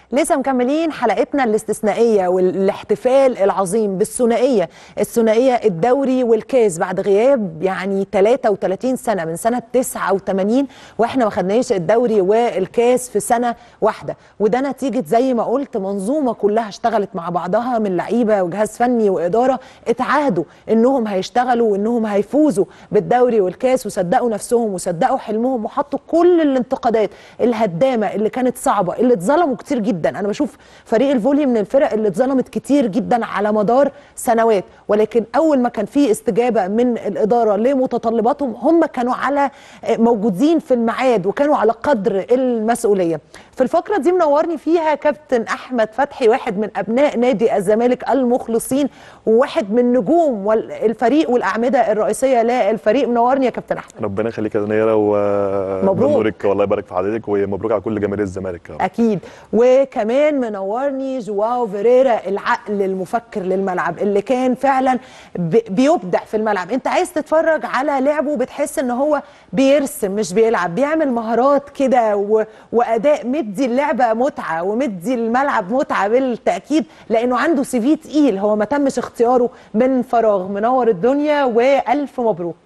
لسه مكملين حلقتنا الاستثنائيه والاحتفال العظيم بالثنائيه الدوري والكاس بعد غياب يعني 33 سنه من سنه 89 واحنا ما خدناش الدوري والكاس في سنه واحده، وده نتيجه زي ما قلت منظومه كلها اشتغلت مع بعضها من لعيبه وجهاز فني واداره اتعهدوا انهم هيشتغلوا وانهم هيفوزوا بالدوري والكاس، وصدقوا نفسهم وصدقوا حلمهم وحطوا كل الانتقادات الهدامه اللي كانت صعبه اللي اتظلموا كتير جدا. انا بشوف فريق الفولي من الفرق اللي اتظلمت كتير جدا على مدار سنوات، ولكن اول ما كان في استجابه من الاداره لمتطلباتهم هم كانوا على موجودين في الميعاد وكانوا على قدر المسؤوليه. في الفقره دي منورني فيها كابتن احمد فتحي، واحد من ابناء نادي الزمالك المخلصين وواحد من نجوم الفريق والاعمده الرئيسيه للفريق. منورني يا كابتن احمد. ربنا يخليك يا دنيره ومبروك والله يبارك في حضرتك ومبروك على كل جماهير الزمالك. اكيد. وكمان منورني جواو فيريرا، العقل المفكر للملعب اللي كان فعلا بيبدع في الملعب. انت عايز تتفرج على لعبه بتحس ان هو بيرسم مش بيلعب، بيعمل مهارات كده واداء مدي اللعبه متعه ومدي الملعب متعه بالتاكيد، لانه عنده سي في تقيل هو ما تمش اختياره من فراغ. منور الدنيا والف مبروك.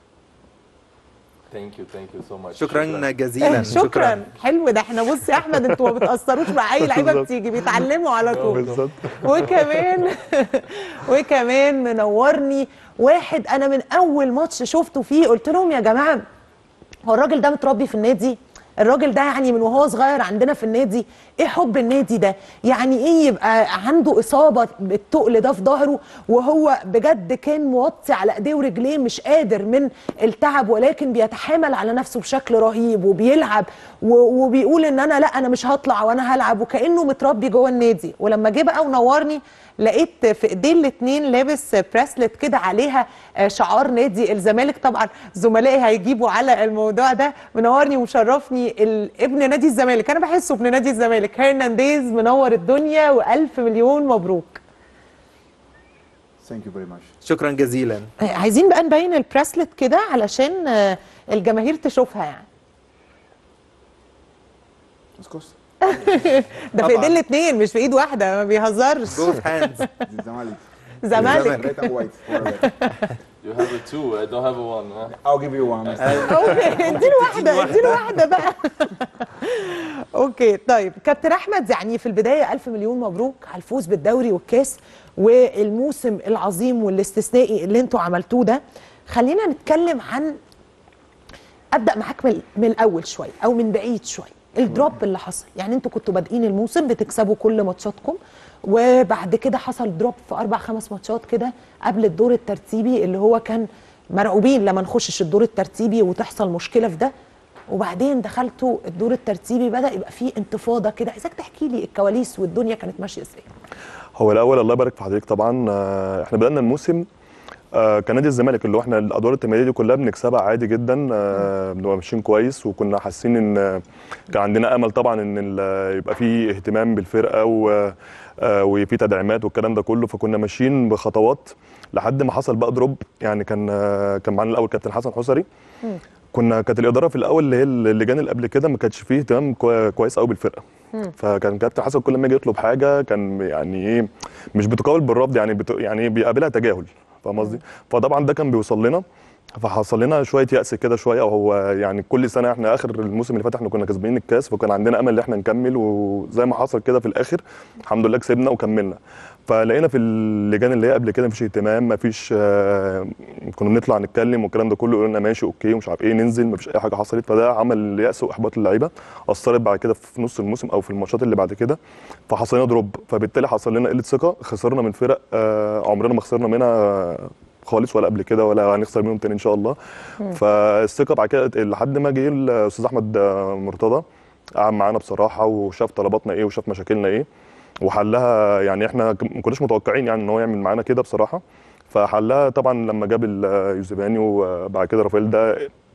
ثانك يو سو ماتش. شكرا جزيلا. شكرا. حلو ده. احنا بص يا احمد انتوا ما بتاثروش مع اي لعيبه بتيجي، بيتعلموا على طول. بالظبط. وكمان منورني واحد انا من اول ماتش شفته فيه قلت لهم يا جماعه هو الراجل ده متربي في النادي، الراجل ده يعني من وهو صغير عندنا في النادي. ايه حب النادي ده؟ يعني ايه يبقى عنده اصابه بالتقل ده في ظهره وهو بجد كان موطي على ايديه ورجليه مش قادر من التعب، ولكن بيتحامل على نفسه بشكل رهيب وبيلعب وبيقول ان انا لا انا مش هطلع وانا هلعب، وكانه متربي جوه النادي. ولما جه بقى ونورني لقيت في ايديه الاثنين لابس براسلت كده عليها شعار نادي الزمالك. طبعا زملائي هيجيبوا على الموضوع ده. منورني ومشرفني ابن نادي الزمالك، انا بحسه ابن نادي الزمالك، هرنانديز. منور الدنيا والف مليون مبروك. Thank you very much. شكرا جزيلا. عايزين بقى نبين البراسلت كده علشان الجماهير تشوفها يعني. اسكت. ده في ايدين الاثنين مش في ايد واحده، ما بيهزرش. Both hands. الزمالك. زمالك. Red and white. You have a two, I don't have a one, huh? I'll give you one. اوكي اديله واحده بقى. اوكي طيب كابتن احمد، يعني في البدايه الف مليون مبروك على الفوز بالدوري والكاس والموسم العظيم والاستثنائي اللي انتوا عملتوه ده. خلينا نتكلم عن، ابدا معاك من الاول شويه او من بعيد شويه، الدروب اللي حصل. يعني انتوا كنتوا بادئين الموسم بتكسبوا كل ماتشاتكم، وبعد كده حصل دروب في 4-5 ماتشات كده قبل الدور الترتيبي اللي هو كان مرعوبين لما نخشش الدور الترتيبي وتحصل مشكله في ده، وبعدين دخلتوا الدور الترتيبي بدا يبقى فيه انتفاضه كده. عايزاك تحكي لي الكواليس والدنيا كانت ماشيه ازاي. هو الاول الله يبارك في حضرتك طبعا. احنا بدانا الموسم كنادي الزمالك اللي هو احنا الادوار التمهيديه دي كلها بنكسبها عادي جدا، بنبقى ماشيين كويس، وكنا حاسين ان كان عندنا امل طبعا ان يبقى في اهتمام بالفرقه وفي تدعيمات والكلام ده كله، فكنا ماشيين بخطوات لحد ما حصل بقى دروب. يعني كان معانا الاول كابتن حسن حسري. كانت الاداره في الاول اللي هي اللجان اللي قبل كده ما كانش فيه اهتمام كويس قوي بالفرقه. فكان كابتن حسن كل ما يجي يطلب حاجه كان يعني ايه مش بتقابل بالرفض، يعني بيقابلها تجاهل، فاهم قصدي؟ فطبعا ده كان بيوصل لنا، فحصل لنا شويه يأس كده شويه. وهو يعني كل سنه احنا اخر الموسم اللي فات احنا كنا كسبانين الكاس، فكان عندنا امل ان احنا نكمل، وزي ما حصل كده في الاخر الحمد لله كسبنا وكملنا. فلقينا في اللجان اللي هي قبل كده مفيش اهتمام، مفيش كنا بنطلع نتكلم والكلام ده كله، يقولوا لنا ماشي اوكي ومش عارف ايه ننزل، مفيش اي حاجه حصلت. فده عمل يأس واحباط للعيبه، اثرت بعد كده في نص الموسم او في الماتشات اللي بعد كده، فحصل لنا دروب. فبالتالي حصل لنا قله ثقه، خسرنا من فرق عمرنا ما خسرنا منها خالص ولا قبل كده ولا هنخسر منهم تاني ان شاء الله. فالثقه بعد كده لحد ما جه الاستاذ احمد مرتضى قعد معانا بصراحه وشاف طلباتنا ايه وشاف مشاكلنا ايه وحلها. يعني احنا ما كناش متوقعين يعني ان هو يعمل معانا كده بصراحه، فحلها طبعا لما جاب اليوسفاني وبعد كده رافائيل. ده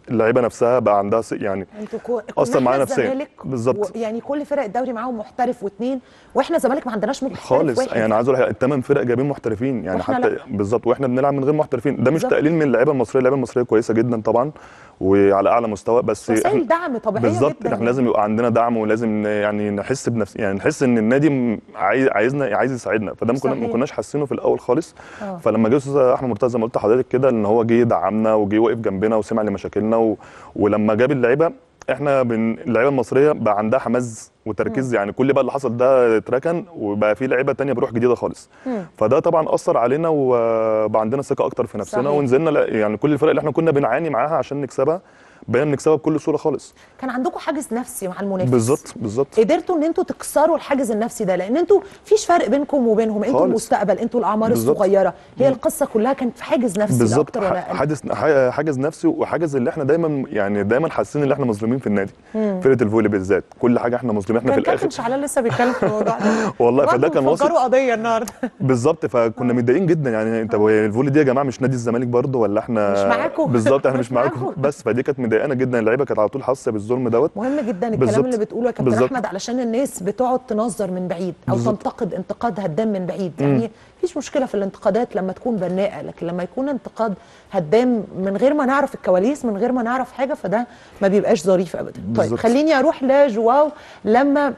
اللعيبه نفسها بقى عندها يعني انتوا اثر معانا نفسيا الزمالك بالظبط. يعني كل فرق الدوري معاهم محترف واثنين، واحنا الزمالك ما عندناش محترف خالص واحد. يعني عايز اقول لك الثمان فرق جايبين محترفين يعني حتى بالظبط، واحنا بنلعب من غير محترفين. ده مش تقليل من اللعيبه المصريه، اللعيبه المصريه كويسه جدا طبعا وعلى اعلى مستوى، بس وسائل دعم طبيعيه بالظبط جدا. احنا لازم يبقى عندنا دعم، ولازم يعني نحس بنفس، يعني نحس ان النادي عايز يساعدنا، فده ما كناش حاسينه في الاول خالص. فلما جه استاذ احمد مرتضى زي ما قلت لحضرتك كده، ان هو جه يدعمنا وجه واقف جنبنا وسمع لمشاكلنا ولما جاب اللعيبه، احنا اللعيبه المصريه بقى عندها حماس وتركيز، يعني كل بقى اللي حصل ده اتركن وبقى في لعيبه تانية بروح جديده خالص. فده طبعا اثر علينا وبقى عندنا ثقه اكتر في نفسنا. صحيح. ونزلنا يعني كل الفرق اللي احنا كنا بنعاني معاها عشان نكسبها بقينا بنكسبها بكل سهوله خالص. كان عندكم حاجز نفسي مع المنافس. بالظبط. قدرتوا ان انتوا تكسروا الحاجز النفسي ده، لان انتوا مفيش فرق بينكم وبينهم، انتوا المستقبل، انتوا الاعمار الصغيره. هي القصه كلها كانت في حاجز نفسي بالظبط. لا اكتر ولا حاجز نفسي، وحاجز اللي احنا دايما حاسين ان احنا مظلومين في النادي. فرقه الفولي بالذات كل حاجه احنا مظلومين، احنا في الاخر. كان شعلان لسه بيتكلم في الموضوع ده والله فده كان واصل قضيه النهارده بالظبط. فكنا متضايقين جدا يعني، انت الفولي دي يا جماعه مش نادي الزمالك برضه ولا احنا مش معاكم؟ بالظبط احنا مش معاكم. بس فدي كانت مضايقانا جدا، اللعيبه كانت على طول حاسه بالظلم دوت. مهم جدا الكلام اللي بتقوله يا كابتن احمد، علشان الناس بتقعد تنظر من بعيد او تنتقد انتقاد هدام من بعيد. يعني مفيش مشكله في الانتقادات لما تكون بناءه، لكن لما يكون انتقاد هدام من غير ما نعرف الكواليس، من غير ما نعرف حاجه، فده ما بيبقاش ظريف ابدا. طيب خليني اروح لجواو. لما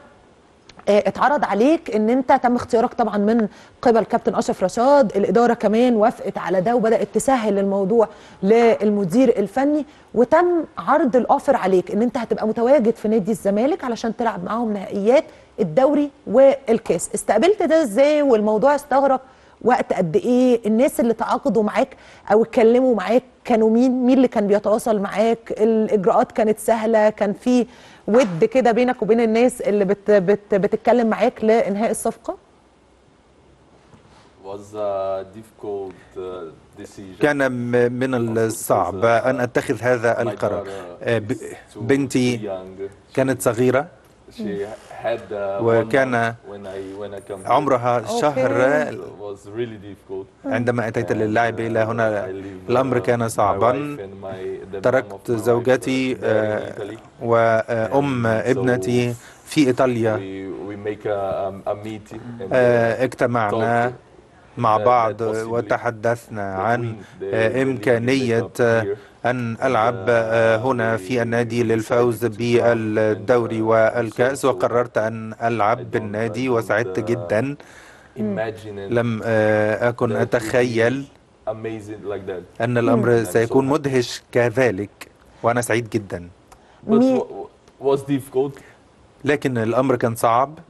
اتعرض عليك ان انت تم اختيارك طبعا من قبل كابتن اشرف رشاد، الاداره كمان وافقت على ده وبدات تسهل الموضوع للمدير الفني، وتم عرض الاوفر عليك ان انت هتبقى متواجد في نادي الزمالك علشان تلعب معاهم نهائيات الدوري والكاس. استقبلت ده ازاي؟ والموضوع استغرق وقت قد ايه؟ الناس اللي تعاقدوا معاك او اتكلموا معاك كانوا مين اللي كان بيتواصل معاك؟ الاجراءات كانت سهله؟ كان في ود كده بينك وبين الناس اللي بتتكلم معاك لانهاء الصفقه؟ كان من الصعب ان اتخذ هذا القرار. بنتي كانت صغيره وكان عمرها شهر عندما أتيت للعب إلى هنا. الأمر كان صعبا. تركت زوجتي وأم ابنتي في إيطاليا. اجتمعنا مع بعض وتحدثنا عن إمكانية أن ألعب هنا في النادي للفوز بالدوري والكأس، وقررت أن ألعب بالنادي وسعدت جدا. لم أكن أتخيل أن الأمر سيكون مدهش كذلك، وأنا سعيد جدا. لكن الأمر كان صعب،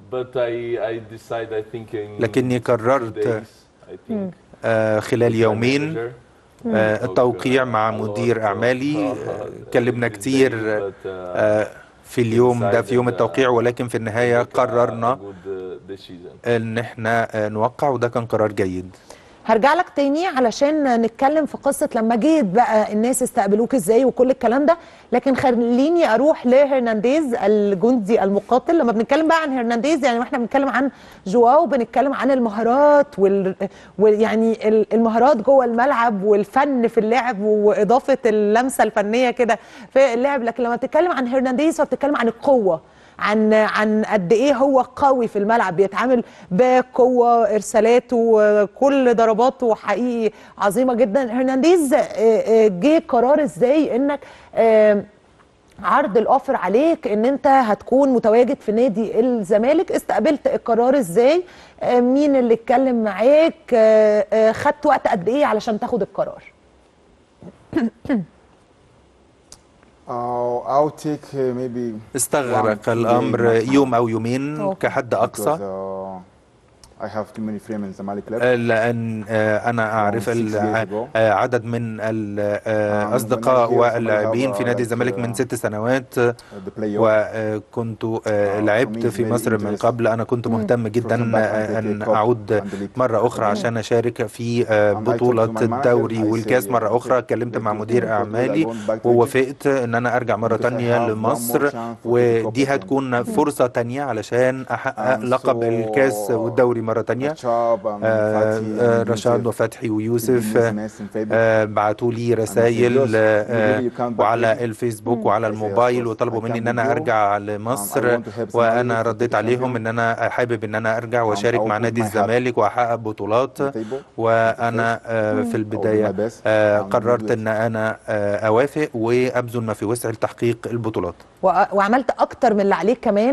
لكني قررت خلال يومين التوقيع مع مدير أعمالي. كلمنا كتير في اليوم ده في يوم التوقيع، ولكن في النهاية قررنا ان احنا نوقع، وده كان قرار جيد. هرجع لك تاني علشان نتكلم في قصة لما جيت بقى الناس استقبلوك ازاي وكل الكلام ده، لكن خليني اروح لهرنانديز الجندي المقاتل. لما بنتكلم بقى عن هرنانديز يعني واحنا بنتكلم عن جواو بنتكلم عن المهارات ويعني المهارات جوه الملعب والفن في اللعب واضافة اللمسة الفنية كده في اللعب، لكن لما بتتكلم عن هرنانديز فبتتكلم عن القوة، عن قد ايه هو قوي في الملعب، بيتعامل بقوه، ارسالاته كل ضرباته حقيقي عظيمه جدا. هرنانديز جه قرار ازاي انك عرض الاوفر عليك ان انت هتكون متواجد في نادي الزمالك؟ استقبلت القرار ازاي؟ مين اللي اتكلم معاك؟ خدت وقت قد ايه علشان تاخد القرار؟ استغرق الأمر يوم أو يومين كحد أقصى، لأن أنا أعرف عدد من الأصدقاء واللاعبين في نادي الزمالك من 6 سنوات، وكنت لعبت في مصر من قبل. أنا كنت مهتم جدا أن أعود مرة أخرى عشان أشارك في بطولة الدوري والكاس مرة أخرى. كلمت مع مدير أعمالي ووافقت أن أنا أرجع مرة تانية لمصر، ودي هتكون فرصة تانية علشان أحقق لقب الكاس والدوري مرة تانية. رشاد وفتحي ويوسف بعتوا لي رسائل وعلى الفيسبوك وعلى الموبايل وطلبوا مني ان انا ارجع لمصر، وانا رديت عليهم ان انا حابب ان انا ارجع واشارك مع نادي الزمالك واحقق بطولات. وانا في البداية قررت ان انا اوافق وابذل ما في وسعي لتحقيق البطولات. وعملت اكتر من اللي عليك كمان،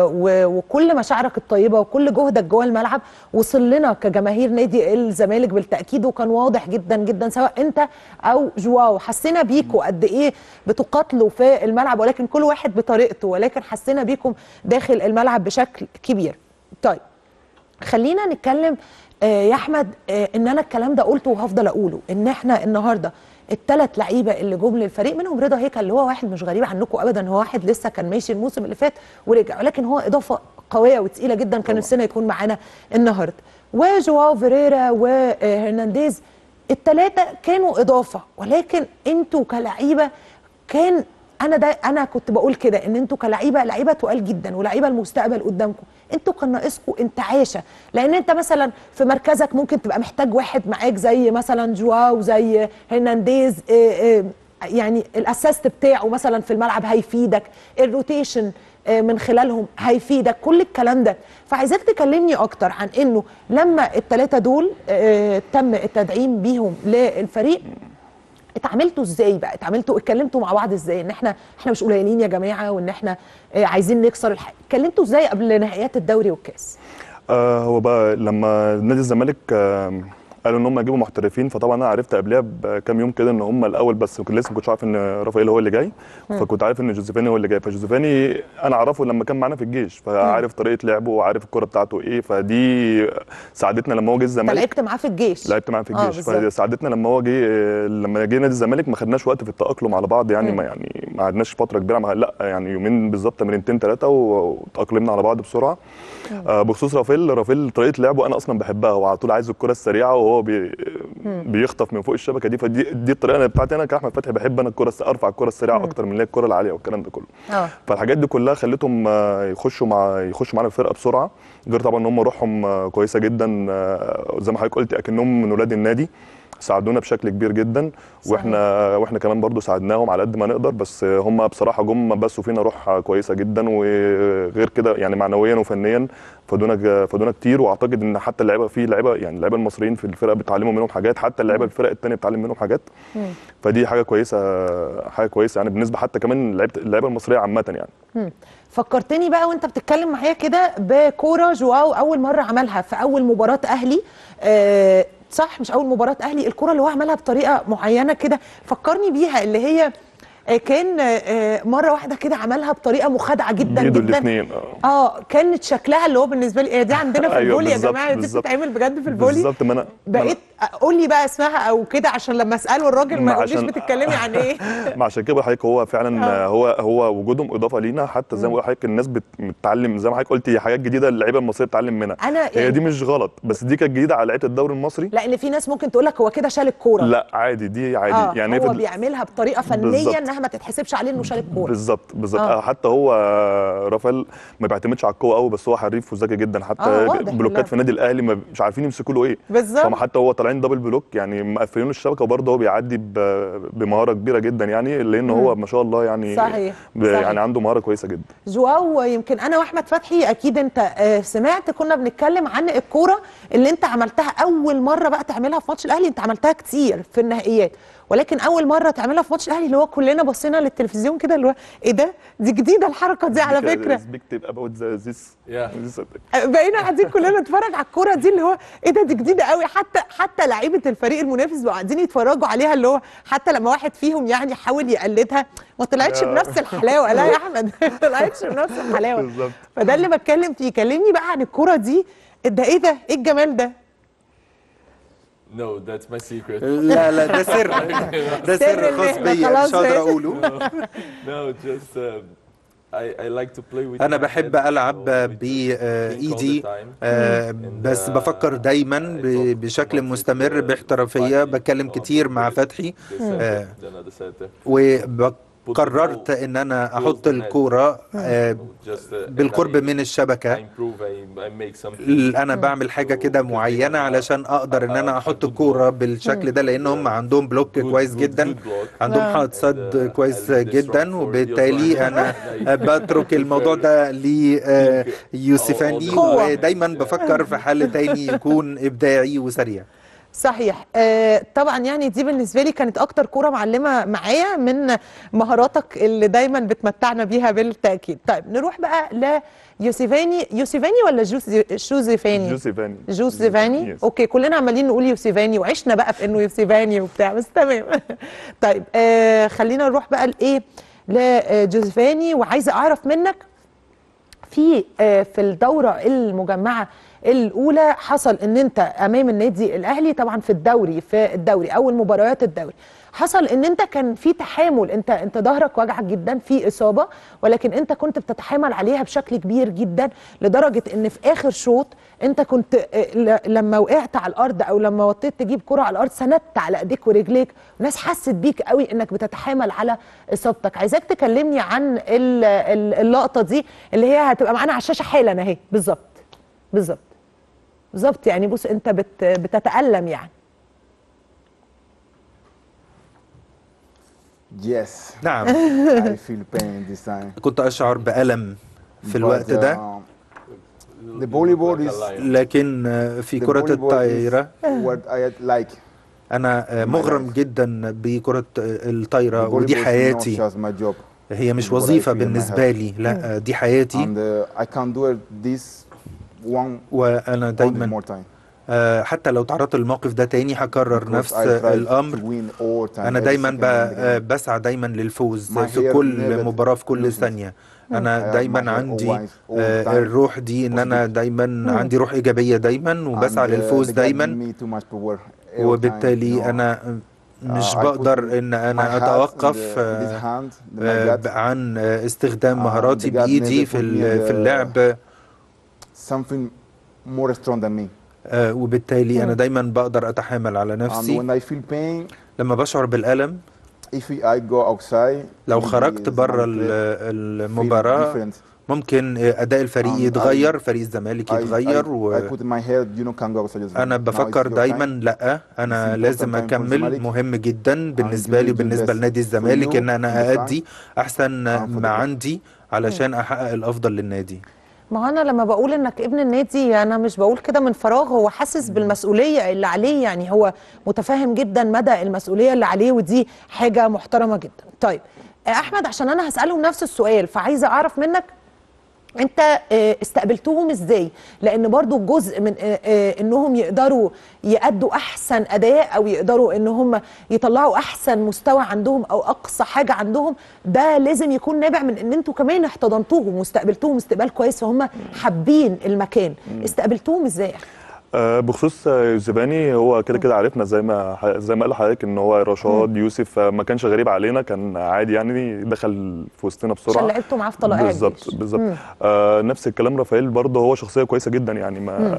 وكل مشاعرك الطيبه وكل جهدك جوه الملعب وصل لنا كجماهير نادي الزمالك بالتاكيد، وكان واضح جدا جدا سواء انت او جواو. حسينا بيكوا قد ايه بتقاتلوا في الملعب، ولكن كل واحد بطريقته، ولكن حسينا بيكم داخل الملعب بشكل كبير. طيب خلينا نتكلم يا احمد، ان انا الكلام ده قلته وهفضل اقوله، ان احنا النهارده الثلاث لعيبه اللي جم للفريق منهم رضا هيكل، اللي هو واحد مش غريب عنكم ابدا، هو واحد لسه كان ماشي الموسم اللي فات ورجع، ولكن هو اضافه قويه وتقيله جدا، كان نفسنا يكون معانا النهارده. وجواو فيريرا وهرنانديز الثلاثه كانوا اضافه، ولكن انتوا كلعيبه كان انا كنت بقول كده ان انتوا لعيبه تقال جدا ولعيبه المستقبل قدامكم. انتوا كان ناقصكم انتعاشه، لان انت مثلا في مركزك ممكن تبقى محتاج واحد معاك زي مثلا جواو زي هرنانديز، يعني الاسيست بتاعه مثلا في الملعب هيفيدك، الروتيشن من خلالهم هيفيدك، كل الكلام ده. فعايزاك تكلمني اكتر عن انه لما الثلاثه دول تم التدعيم بيهم للفريق، اتعاملتوا ازاي بقى؟ اتكلمتوا مع بعض ازاي ان احنا مش قليلين يا جماعه، وان احنا عايزين نكسر اتكلمتوا ازاي قبل نهائيات الدوري والكاس؟ هو بقى لما نادي الزمالك قالوا ان هم يجيبوا محترفين، فطبعا انا عرفت قبلها بكام يوم كده ان هم الاول، بس لسه ما كنتش عارف ان رافائيل هو اللي جاي، فكنت عارف ان جوزيفاني هو اللي جاي. فجوزيفاني انا اعرفه لما كان معانا في الجيش، فعارف طريقه لعبه وعارف الكوره بتاعته ايه، فدي ساعدتنا لما هو جه الزمالك. لعبت معاه في الجيش؟ لعبت معاه في الجيش، فساعدتنا لما جه نادي الزمالك. ما خدناش وقت في التاقلم على بعض يعني، ما قعدناش فتره كبيره لا يعني يومين بالظبط، تمرينتين ثلاثه وتاقلمنا على بعض بسرعه. بخصوص رافائيل طريقه لعبه انا اصلا بحبها، هو على طول عايز الكره السريعه وهو بيخطف من فوق الشبكه دي، فدي الطريقه بتاعتي انا كاحمد فتحي، بحب انا ارفع الكره السريعه اكتر من الكره العاليه والكلام ده كله. فالحاجات دي كلها خلتهم يخشوا معانا الفرقه بسرعه، غير طبعا ان هم روحهم كويسه جدا، زي ما حضرتك قلت اكنهم من ولاد النادي، ساعدونا بشكل كبير جدا. واحنا كمان برضو ساعدناهم على قد ما نقدر، بس هم بصراحه جم بثوا فينا روح كويسه جدا، وغير كده يعني معنويا وفنيا فادونا كتير. واعتقد ان حتى اللعيبه يعني اللعيبه المصريين في الفرقه بيتعلموا منهم حاجات، حتى اللعيبه في الفرق الثانيه بتتعلم منهم حاجات. فدي حاجه كويسه يعني بالنسبه حتى كمان اللعيبه المصريه عامه يعني. فكرتني بقى وانت بتتكلم معايا كده بكوره جواو اول مره عملها في اول مباراه اهلي، صح؟ مش اول مباراه اهلي، الكره اللي هو عملها بطريقه معينه كده فكرني بيها، اللي هي كان مره واحده كده عملها بطريقه مخادعه جدا جدا الاثنين كانت شكلها اللي هو بالنسبه لي دي عندنا في الفولي يا جماعه، دي بتتعمل بجد في الفولي بالظبط. ما انا بقيت قول لي بقى اسمها او كده عشان لما اساله الراجل ما يقوليش بتتكلمي عن ايه. ما عشان كده حضرتك هو فعلا هو وجودهم اضافه لينا، حتى زي ما بقول لحضرتك الناس بتتعلم، زي ما حضرتك قلتي حاجات جديده اللعيبه المصريه بتتعلم منها. هي دي مش غلط، بس دي كانت جديده على لعيبه الدوري المصري، لان في ناس ممكن تقول لك هو كده شال الكوره. لا عادي، دي عادي يعني هو بيعملها بطريقه فنيه انها ما تتحسبش عليه انه شال الكوره. بالظبط. حتى هو رافائيل ما بيعتمدش على القوه قوي، بس هو حريف وذكي جدا، حتى بلوكات في النادي الاهلي مش عارفين يمسكوا له ايه بالظبط. حتى هو طالعين دبل بلوك يعني مقفلين الشبكه، وبرضه هو بيعدي بمهاره كبيره جدا يعني، لان هو ما شاء الله يعني صحيح. يعني عنده مهاره كويسه جدا. جواو يمكن انا واحمد فتحي اكيد انت سمعت كنا بنتكلم عن الكوره اللي انت عملتها اول مره بقى تعملها في ماتش الاهلي، انت عملتها كتير في النهائيات، ولكن اول مره تعملها في ماتش الاهلي اللي هو كلنا بصينا للتلفزيون كده اللي هو ايه ده، دي جديده الحركه دي على فكره. بقينا قاعدين كلنا نتفرج على الكوره دي اللي هو ايه ده، دي جديده قوي، حتى لعيبه الفريق المنافس بقوا قاعدين يتفرجوا عليها، اللي هو حتى لما واحد فيهم يعني حاول يقلدها ما طلعتش بنفس الحلاوه. لا يا احمد ما طلعتش بنفس الحلاوه. فده اللي بتكلم فيه. كلمني بقى عن الكوره دي، ده ايه ده، ايه الجمال ده؟ No, that's my secret. لا ده سر، ده سر خاص بيا مش هقدر اقوله. No, just I like to play with. أنا بحب ألعب بإيدي، بس بفكر دايما بشكل مستمر باحترافية، بتكلم كتير مع فتحي قررت ان انا احط الكورة بالقرب من الشبكة. انا بعمل حاجة كده معينة علشان اقدر ان انا احط الكورة بالشكل ده، لان هم عندهم بلوك كويس جدا، عندهم حائط صد كويس جدا، وبالتالي انا بترك الموضوع ده ليوسفاني، ودايما بفكر في حل تاني يكون ابداعي وسريع. صحيح. طبعا يعني دي بالنسبه لي كانت اكتر كوره معلمه معايا من مهاراتك اللي دايما بتمتعنا بيها بالتاكيد. طيب نروح بقى ليوسيفاني. يوسيفاني ولا شوزيفاني؟ جوزيفاني. جوزيفاني. Yes. اوكي، كلنا عمالين نقول يوسيفاني وعشنا بقى في انه يوسيفاني وبتاع، بس تمام. طيب خلينا نروح بقى لايه، لجوزيفاني. وعايزه اعرف منك في الدوره المجمعه الاولى حصل ان انت امام النادي الاهلي طبعا في الدوري اول مباريات الدوري، حصل ان انت كان في تحامل، انت ظهرك وجعك جدا في اصابه، ولكن انت كنت بتتحامل عليها بشكل كبير جدا لدرجه ان في اخر شوط انت كنت لما وقعت على الارض او لما وطيت تجيب كره على الارض سندت على ايديك ورجليك، والناس حست بيك قوي انك بتتحامل على اصابتك. عايزاك تكلمني عن اللقطه دي اللي هي هتبقى معانا على الشاشه حالا اهي. بالظبط يعني بص انت بتتألم يعني. Yes. نعم. I feel pain this time. كنت أشعر بألم في الوقت ده. The volleyball is لكن في كرة الطايرة what I like. أنا مغرم جدا بكرة الطايرة، ودي حياتي. هي مش وظيفة بالنسبة لي، لا دي حياتي. And I can do this وأنا دايما حتى لو تعرضت للموقف ده تاني هكرر نفس الأمر. أنا دايما بسعى دايما للفوز في كل مباراة في كل ثانية. أنا دايما عندي الروح دي، إن أنا دايما عندي روح إيجابية دايما وبسعى للفوز دايما، وبالتالي أنا مش بقدر إن أنا أتوقف عن استخدام مهاراتي بإيدي في اللعب. something more strong than me. وبالتالي أنا دايما بقدر أتحامل على نفسي. And when I feel pain, لما بشعر بالألم، if I go outside, لو خرجت بره المباراة ممكن أداء الفريق يتغير، فريق الزمالك يتغير، أنا بفكر دايما لا أنا لازم أكمل. مهم جدا بالنسبة لي وبالنسبة لنادي الزمالك إن أنا أأدي أحسن ما عندي علشان أحقق الأفضل للنادي. ما انا لما بقول انك ابن النادي انا مش بقول كده من فراغ، هو حاسس بالمسؤوليه اللي عليه، يعني هو متفاهم جدا مدى المسؤوليه اللي عليه، ودي حاجه محترمه جدا. طيب احمد، عشان انا هسالهم نفس السؤال فعايزه اعرف منك انت استقبلتهم ازاي، لان برضو جزء من انهم يقدروا يأدوا احسن اداء او يقدروا ان هم يطلعوا احسن مستوى عندهم او اقصى حاجه عندهم، ده لازم يكون نابع من ان انتوا كمان احتضنتوهم واستقبلتوهم استقبال كويس فهم حابين المكان. استقبلتوهم ازاي؟ بخصوص يوسفاني، هو كده كده عرفنا زي ما قال لحضرتك ان هو رشاد يوسف ما كانش غريب علينا، كان عادي يعني دخل في وسطنا بسرعه عشان لعبتوا معاه في طلائع الجيش. بالظبط. نفس الكلام رافائيل برضه، هو شخصيه كويسه جدا يعني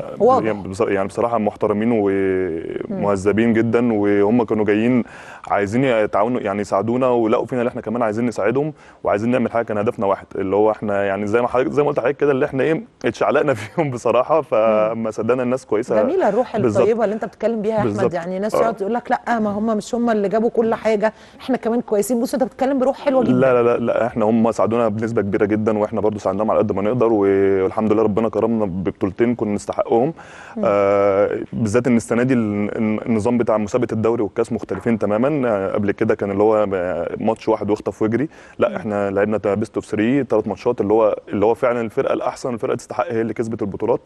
يعني بصراحه محترمين ومهذبين جدا، وهم كانوا جايين عايزين يتعاونوا يعني يساعدونا، ولقوا فينا اللي احنا كمان عايزين نساعدهم وعايزين نعمل حاجه. كان هدفنا واحد اللي هو احنا يعني زي ما قلت لحضرتك كده اللي احنا اتشعلقنا فيهم بصراحه، فما صدقنا الناس كويسه. جميله الروح الطيبه اللي انت بتتكلم بيها يا احمد، يعني ناس يقعد يقول لك لا ما هم مش هم اللي جابوا كل حاجه، احنا كمان كويسين. بص انت بتتكلم بروح حلوه جدا. لا احنا هم ساعدونا بنسبه كبيره جدا، واحنا برضو ساعدناهم على قد ما نقدر، والحمد لله ربنا كرمنا ببطولتين كنا نستحقهم. بالذات ان السنه دي النظام بتاع مسابقه الدوري والكاس مختلفين تماما. قبل كده كان اللي هو ماتش واحد واخطف واجري، لا احنا لعبنا بيست اوف 3 3 ماتشات، اللي هو فعلا الفرقه الاحسن، الفرقه تستحق هي اللي كسبت البطولات،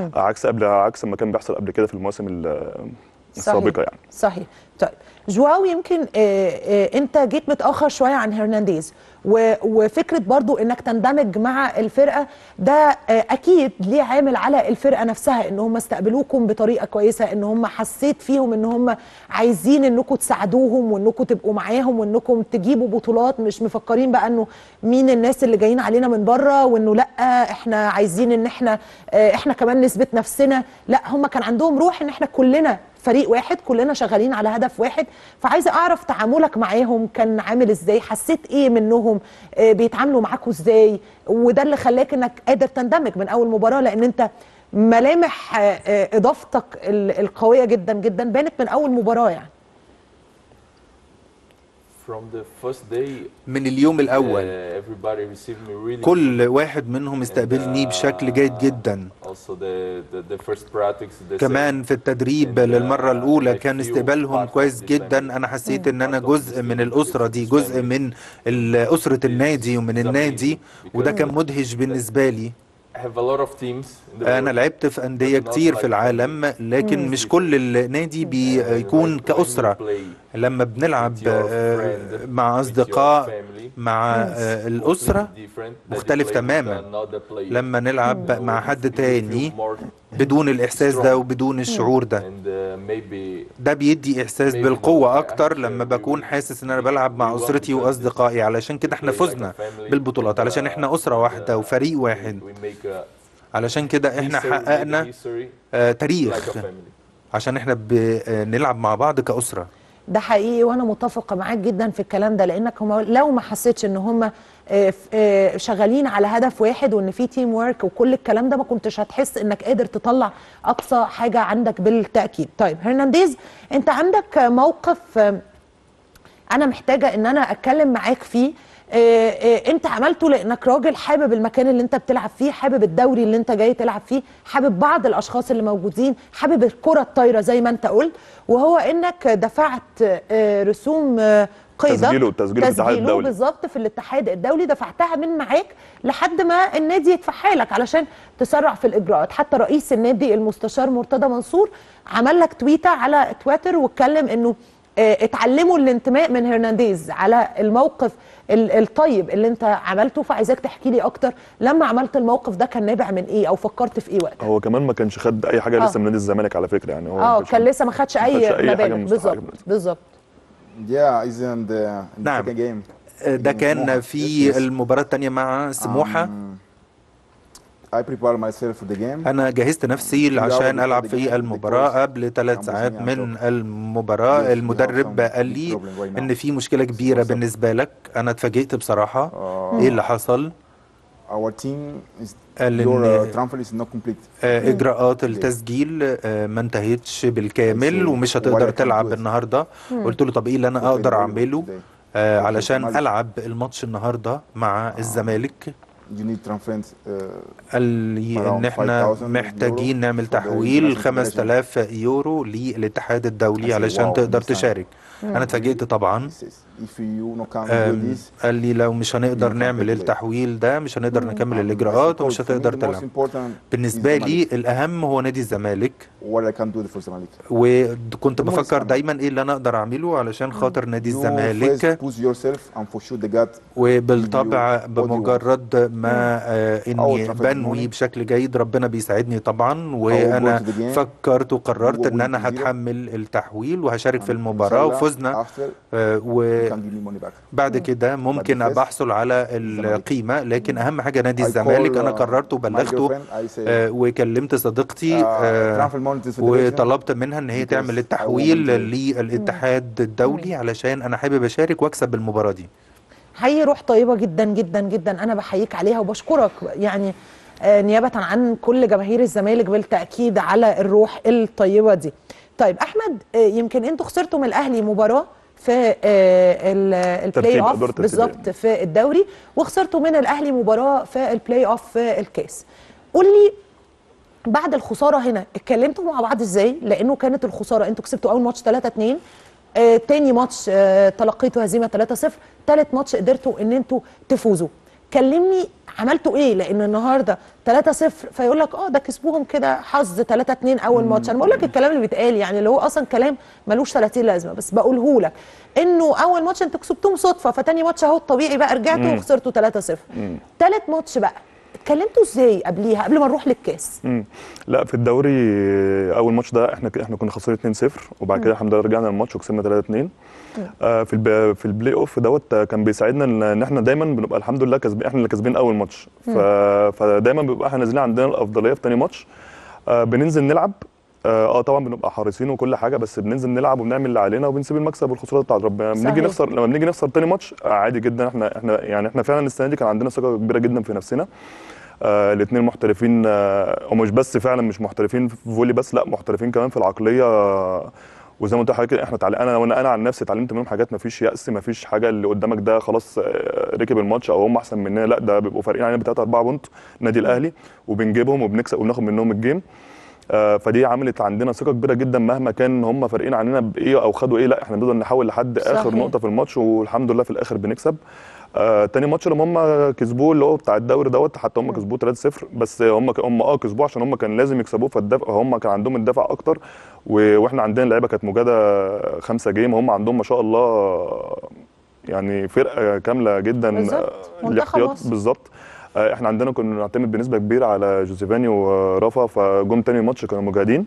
عكس ما كان بيحصل قبل كده في المواسم السابقه يعني. صحيح. طيب جواو، يمكن انت جيت متاخر شويه عن هرنانديز، وفكره برضو انك تندمج مع الفرقه ده اكيد ليه عامل على الفرقه نفسها، ان هم استقبلوكم بطريقه كويسه، ان هم حسيت فيهم ان هم عايزين انكم تساعدوهم وانكم تبقوا معاهم وانكم تجيبوا بطولات، مش مفكرين بقى انه مين الناس اللي جايين علينا من بره وانه لا احنا عايزين ان احنا كمان نثبت نفسنا. لا هم كان عندهم روح ان احنا كلنا فريق واحد، كلنا شغالين على هدف واحد. فعايزه اعرف تعاملك معاهم كان عامل ازاي، حسيت ايه منهم، بيتعاملوا معاكوا ازاي، وده اللي خلاك انك قادر تندمج من اول مباراه، لان انت ملامح اضافتك القويه جدا جدا بانت من اول مباراه يعني. From the first day, من اليوم الأول everybody received me really كل واحد منهم استقبلني بشكل جيد جدا. also the first practice, كمان في التدريب للمرة الأولى كان استقبالهم كويس جدا. أنا حسيت إن أنا جزء من الأسرة دي، جزء من أسرة النادي ومن النادي، وده كان مدهش بالنسبة لي. أنا لعبت في أندية كتير في العالم، لكن مش كل النادي بيكون كأسرة. لما بنلعب مع أصدقاء مع الأسرة مختلف تماما. لما نلعب مع حد تاني بدون الإحساس ده وبدون الشعور ده، ده بيدي إحساس بالقوة أكتر لما بكون حاسس إن أنا بلعب مع أسرتي وأصدقائي. علشان كده إحنا فزنا بالبطولات، علشان إحنا أسرة واحدة وفريق واحد. علشان كده إحنا حققنا تاريخ عشان إحنا بنلعب مع بعض كأسرة. ده حقيقي، وانا متفقه معاك جدا في الكلام ده، لانك هم لو ما حسيتش ان هم شغالين على هدف واحد وان في تيم وورك وكل الكلام ده، ما كنتش هتحس انك قادر تطلع اقصى حاجه عندك بالتاكيد. طيب هرنانديز، انت عندك موقف انا محتاجه ان انا اتكلم معاك فيه. انت عملته لانك راجل حابب المكان اللي انت بتلعب فيه، حابب الدوري اللي انت جاي تلعب فيه، حابب بعض الاشخاص اللي موجودين، حابب الكره الطايره زي ما انت قلت، وهو انك دفعت رسوم قيده تسجيله بالظبط في الاتحاد الدولي، دفعتها من معاك لحد ما النادي يدفعها لك علشان تسرع في الاجراءات. حتى رئيس النادي المستشار مرتضى منصور عمل لك تويته على تويتر واتكلم انه اتعلموا الانتماء من هرنانديز على الموقف الطيب اللي انت عملته. فعايزاك تحكي لي اكتر، لما عملت الموقف ده كان نابع من ايه او فكرت في ايه وقتها؟ هو كمان ما كانش خد اي حاجه لسه من نادي الزمالك على فكره، يعني هو كان لسه ما خدش اي مبالغ. بالظبط. نعم، ده كان في المباراه الثانيه مع سموحه. أنا جهزت نفسي عشان ألعب في المباراة. قبل 3 ساعات من المباراة المدرب قال لي إن في مشكلة كبيرة بالنسبة لك. أنا اتفاجئت بصراحة. إيه اللي حصل؟ قال إن إجراءات التسجيل ما انتهتش بالكامل ومش هتقدر تلعب النهاردة. قلت له طب إيه اللي أنا أقدر أعمله علشان ألعب الماتش النهاردة مع الزمالك؟ قال لي ان احنا محتاجين نعمل تحويل 5000 يورو للاتحاد الدولي علشان تقدر تشارك. انا اتفاجئت طبعا. قال لي لو مش هنقدر نعمل التحويل ده مش هنقدر نكمل الاجراءات ومش هتقدر تلعب. بالنسبه لي الاهم هو نادي الزمالك، وكنت بفكر دايما ايه اللي انا اقدر اعمله علشان خاطر نادي الزمالك. وبالطبع بمجرد ما اني بنوي بشكل جيد ربنا بيساعدني طبعا. وانا فكرت وقررت ان انا هتحمل التحويل وهشارك في المباراه وفزنا. وبعد كده ممكن ابقى احصل على القيمه، لكن اهم حاجه نادي الزمالك. انا قررت وبلغته وكلمت صديقتي وطلبت منها ان هي تعمل التحويل للاتحاد الدولي علشان انا حابب اشارك واكسب المباراه دي. حقيقي روح طيبه جدا جدا جدا، انا بحييك عليها وبشكرك يعني نيابه عن كل جماهير الزمالك بالتاكيد على الروح الطيبه دي. طيب احمد، يمكن انتوا خسرتوا من الاهلي مباراه في البلاي اوف بالظبط في الدوري، وخسرتوا من الاهلي مباراه في البلاي اوف في الكاس. قول لي بعد الخساره هنا اتكلمتوا مع بعض ازاي؟ لانه كانت الخساره انتوا كسبتوا اول ماتش 3-2، تاني ماتش تلقيتوا هزيمه 3-0، تالت ماتش قدرتوا ان انتوا تفوزوا. كلمني عملتوا ايه؟ لان النهارده 3-0 فيقول لك ده كسبوهم كده حظ 3-2 اول ماتش. انا بقول لك الكلام اللي بيتقال يعني اللي هو اصلا كلام ملوش 30 لازمه، بس بقوله لك انه اول ماتش انتوا كسبتوهم صدفه، فتاني ماتش اهو الطبيعي بقى رجعتوا وخسرتوا 3-0. تالت ماتش بقى اتكلمتوا ازاي قبليها قبل ما نروح للكاس؟ لا في الدوري اول ماتش ده احنا كنا خسرانين 2-0 وبعد كده الحمد لله رجعنا الماتش وكسبنا 3-2. في البلاي اوف دوت كان بيساعدنا ان احنا دايما بنبقى الحمد لله كسبين، احنا اللي كاسبين اول ماتش. فدايما بيبقى احنا نازلين عندنا الافضليه في ثاني ماتش. بننزل نلعب طبعا بنبقى حريصين وكل حاجه، بس بننزل نلعب وبنعمل اللي علينا وبنسيب المكسب والخسارات بتاعت ربنا. لما بنيجي نخسر، تاني ماتش عادي جدا. احنا فعلا السنه دي كان عندنا ثقه كبيره جدا في نفسنا. الاثنين محترفين، ومش بس فعلا مش محترفين في فولي بس، لا محترفين كمان في العقليه. وزي ما قلت لحضرتك احنا انا عن نفسي اتعلمت منهم حاجات. مفيش يأس، مفيش حاجه اللي قدامك ده خلاص ركب الماتش او هم احسن مننا، لا ده بيبقوا فارقين علينا ب3 4 بونت النادي الاهلي، وبنجيبهم وبنكسب وبناخد منهم الجيم. فدي عملت عندنا ثقه كبيره جدا مهما كان هم فارقين عننا بايه او خدوا ايه، لا احنا بنفضل نحاول لحد اخر نقطه في الماتش، والحمد لله في الاخر بنكسب. تاني ماتش لما هم كسبوه اللي هو بتاع الدوري دوت، حتى هم كسبوه 3-0، بس هم كسبوه عشان هم كان لازم يكسبوه، فالدفع هم كان عندهم الدفع اكتر، واحنا عندنا اللعيبه كانت مجاده 5 جيم، هم عندهم ما شاء الله يعني فرقه كامله جدا. الاحتياط بالظبط. احنا عندنا كنا نعتمد بنسبه كبيره على جوزيفاني ورافا، فجم تاني ماتش كانوا مجاهدين.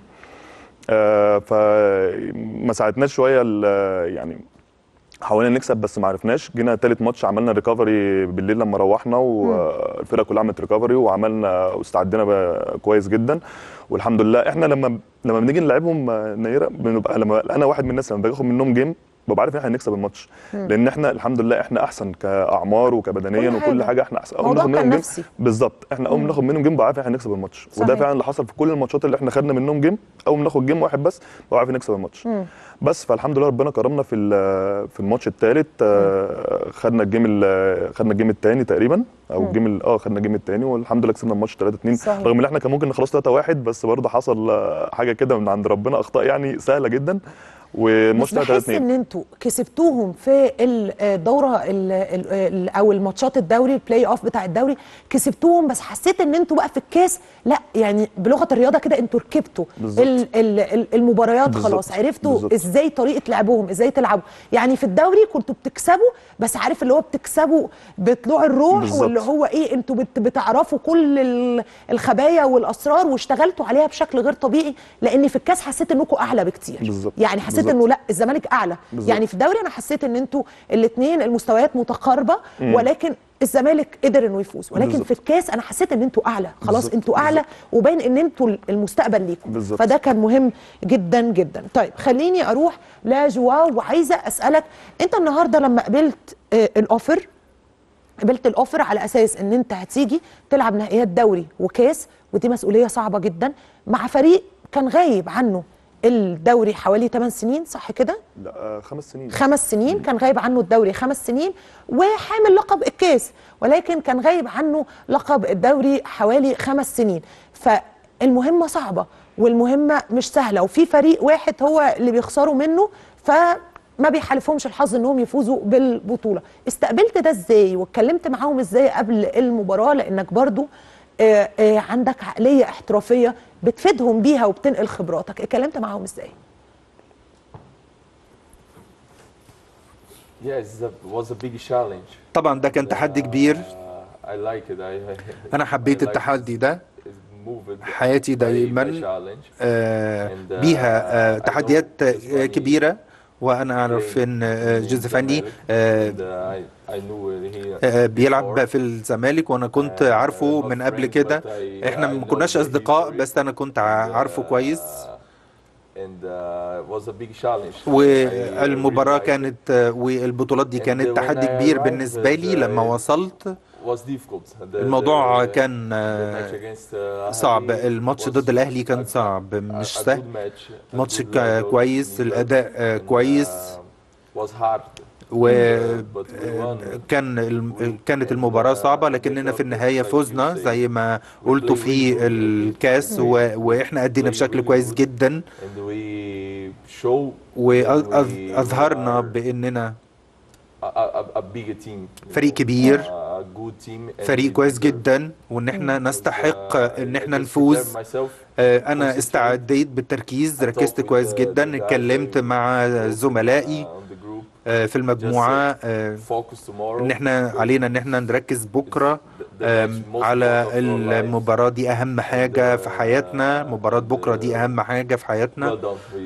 فما ساعدناش شويه يعني حاولنا نكسب بس ما عرفناش. جينا تالت ماتش عملنا ريكفري بالليل لما روحنا، والفرقه كلها عملت ريكفري وعملنا واستعدينا كويس جدا، والحمد لله. احنا لما بنيجي نلعبهم نيره بنبقى، لما انا واحد من الناس لما باخد منهم جيم ببقى عارف ان احنا هنكسب الماتش، لان احنا الحمد لله احنا احسن كاعمار وكبدنيا وكل حاجه، احنا احسن. اول ما ناخد منهم جيم بالظبط، احنا اول ما ناخد منهم جيم ببقى عارف ان احنا هنكسب الماتش. وده فعلا اللي حصل في كل الماتشات اللي احنا خدنا منهم جيم. اول ما ناخد جيم واحد بس ببقى عارف نكسب الماتش. بس فالحمد لله ربنا كرمنا في الماتش الثالث. خدنا الجيم الثاني تقريبا، او الجيم خدنا الجيم الثاني، والحمد لله كسبنا الماتش 3-2، رغم ان احنا كان ممكن نخلص 3-1، بس برضه حصل حاجه كده من عند ربنا، اخطاء يعني سهله جدا، والماتش 3-2. بس ان انتوا كسبتوهم في الدوره او الماتشات الدوري البلاي اوف بتاع الدوري، كسبتوهم، بس حسيت ان انتوا بقى في الكاس لا يعني بلغه الرياضه كده انتوا ركبتوا المباريات خلاص، عرفتوا ازاي طريقه لعبهم، ازاي تلعبوا. يعني في الدوري كنتوا بتكسبوا، بس عارف اللي هو بتكسبوا بطلوع الروح، واللي هو ايه انتوا بتعرفوا كل الخبايا والاسرار واشتغلتوا عليها بشكل غير طبيعي، لان في الكاس حسيت انكم اعلى بكتير. يعني حسيت انه لا الزمالك اعلى. يعني في الدوري انا حسيت ان انتوا الاثنين المستويات متقاربه، ولكن الزمالك قدر انه يفوز، ولكن في الكاس انا حسيت ان انتوا اعلى، خلاص انتوا اعلى، وباين ان انتوا المستقبل ليكم، فده كان مهم جدا جدا. طيب خليني اروح لجواو، وعايزه اسالك انت النهارده لما قبلت الاوفر على اساس ان انت هتيجي تلعب نهائيات دوري وكاس، ودي مسؤوليه صعبه جدا مع فريق كان غايب عنه الدوري حوالي 8 سنين، صح كده؟ لا 5 سنين. 5 سنين كان غايب عنه الدوري 5 سنين، وحامل لقب الكاس، ولكن كان غايب عنه لقب الدوري حوالي 5 سنين. فالمهمة صعبة والمهمة مش سهلة، وفي فريق واحد هو اللي بيخسروا منه، فما بيحالفهمش الحظ انهم يفوزوا بالبطولة. استقبلت ده ازاي واتكلمت معاهم ازاي قبل المباراة؟ لانك برضو عندك عقلية احترافية بتفيدهم بيها وبتنقل خبراتك، اتكلمت معاهم ازاي؟ طبعا ده كان تحدي كبير. انا حبيت التحدي ده، حياتي دايما بيها تحديات كبيرة، وانا اعرف ان جوزيفاني بيلعب في الزمالك، وانا كنت عارفه من قبل كده. احنا ما كناش اصدقاء، بس انا كنت عارفه كويس. والمباراة كانت والبطولات دي كانت تحدي كبير بالنسبة لي. لما وصلت الموضوع كان صعب. الماتش ضد الاهلي كان صعب، مش سهل. ماتش كويس، الاداء كويس، كانت المباراة صعبة، لكننا في النهاية فزنا زي ما قلتوا في الكاس، واحنا أدينا بشكل كويس جدا، وأظهرنا بأننا فريق كبير، فريق كويس جدا، وان احنا نستحق ان احنا نفوز. انا استعديت بالتركيز، ركزت كويس جدا، اتكلمت مع زملائي في المجموعة ان احنا علينا ان احنا نركز بكرة على المباراة دي اهم حاجة في حياتنا. مباراة بكرة دي اهم حاجة في حياتنا،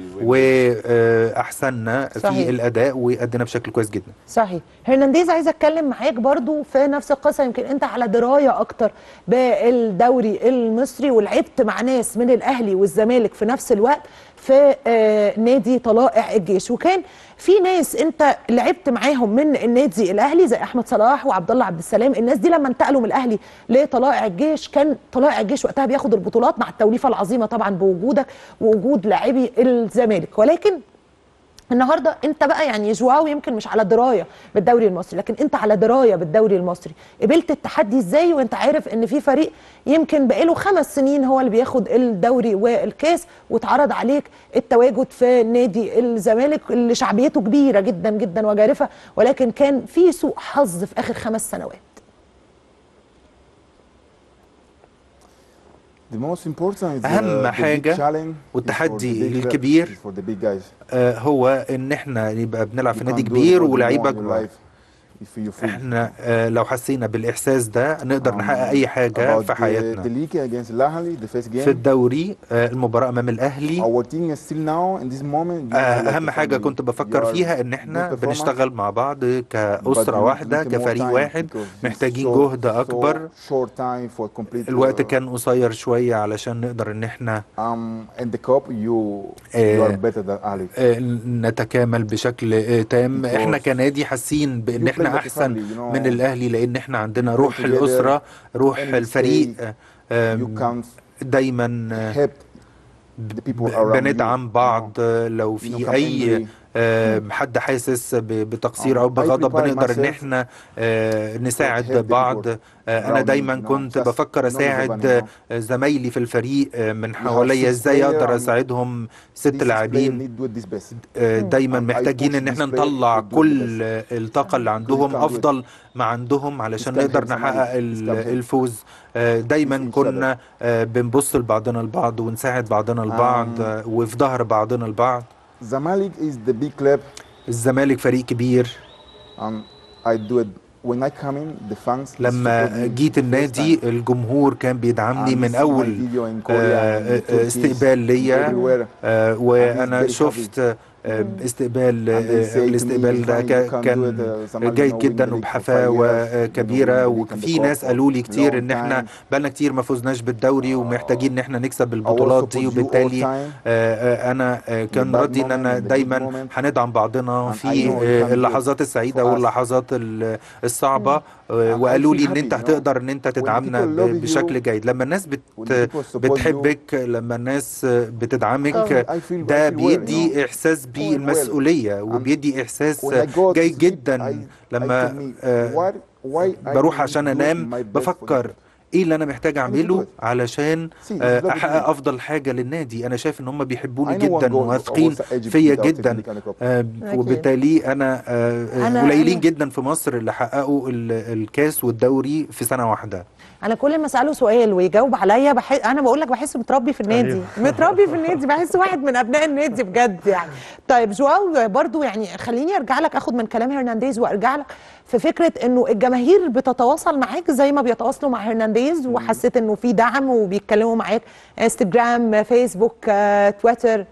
واحسننا في الاداء وادينا بشكل كويس جدا. صحيح. هرنانديز، عايزه اتكلم معاك برضو في نفس القصه، يمكن انت على درايه اكتر بالدوري المصري ولعبت مع ناس من الاهلي والزمالك في نفس الوقت في نادي طلائع الجيش، وكان في ناس انت لعبت معاهم من النادي الاهلي زي احمد صلاح وعبد الله عبد السلام. الناس دي لما انتقلوا من الاهلي لطلائع الجيش كان طلائع الجيش وقتها بياخد البطولات مع التوليفه العظيمه طبعا بوجودك ووجود لاعبي الزمالك. ولكن النهارده انت بقى يعني جواو يمكن مش على درايه بالدوري المصري، لكن انت على درايه بالدوري المصري. قبلت التحدي ازاي وانت عارف ان في فريق يمكن بقاله 5 سنين هو اللي بياخد الدوري والكاس، واتعرض عليك التواجد في نادي الزمالك اللي شعبيته كبيره جدا جدا وجارفه، ولكن كان في سوء حظ في اخر 5 سنوات؟ أهم حاجة والتحدي الكبير هو إن احنا نبقى بنلعب في نادي كبير ولاعيبة كبار. احنا لو حسينا بالإحساس ده نقدر نحقق أي حاجة في حياتنا. في الدوري المباراة أمام الأهلي أهم حاجة كنت بفكر فيها إن احنا بنشتغل مع بعض كأسرة واحدة كفريق واحد، محتاجين جهد أكبر. الوقت كان قصير شوية علشان نقدر إن احنا نتكامل بشكل تام. احنا كنادي حاسين بإن احنا احسن من الاهلي لان احنا عندنا روح الاسره، روح الفريق. دايما بندعم بعض. لو في اي حد حاسس بتقصير او بغضب بنقدر ان احنا نساعد بعض. انا دايما كنت بفكر اساعد زمايلي في الفريق من حواليا ازاي اقدر اساعدهم. 6 لاعبين دايما محتاجين ان احنا نطلع كل الطاقة اللي عندهم افضل ما عندهم علشان نقدر نحقق الفوز. دايما كنا بنبص لبعضنا البعض ونساعد بعضنا البعض وفي ظهر بعضنا البعض. الزمالك فريق كبير. لما جيت النادي الجمهور كان بيدعمني من أول استقبال ليا، وأنا شفت الاستقبال ده كان جيد جدا وبحفاوة كبيرة. وفي ناس قالوا لي كتير ان احنا بقالنا كتير ما فوزناش بالدوري ومحتاجين ان احنا نكسب البطولات دي، وبالتالي انا كان ردي ان انا دايما هندعم بعضنا في اللحظات السعيدة واللحظات الصعبة. وقالوا لي ان انت هتقدر ان انت تدعمنا بشكل جيد. لما الناس بتحبك، لما الناس بتدعمك، ده بيدي احساس بالمسؤولية وبيدي احساس جيد جدا. لما بروح عشان انام بفكر ايه اللي انا محتاج اعمله علشان احقق افضل حاجة للنادي. انا شايف ان هم بيحبوني جدا وواثقين فيا جدا، وبالتالي انا قليلين جدا في مصر اللي حققوا الكاس والدوري في سنة واحدة. انا كل ما اساله سؤال ويجاوب عليا انا بقول لك بحسه متربي في النادي. متربي في النادي، بحس واحد من ابناء النادي بجد يعني. طيب جواو برضو يعني خليني ارجع لك، اخد من كلام هرنانديز وارجع لك في فكره انه الجماهير بتتواصل معاك زي ما بيتواصلوا مع هرنانديز، وحسيت انه في دعم وبيتكلموا معاك انستجرام، فيسبوك، تويتر.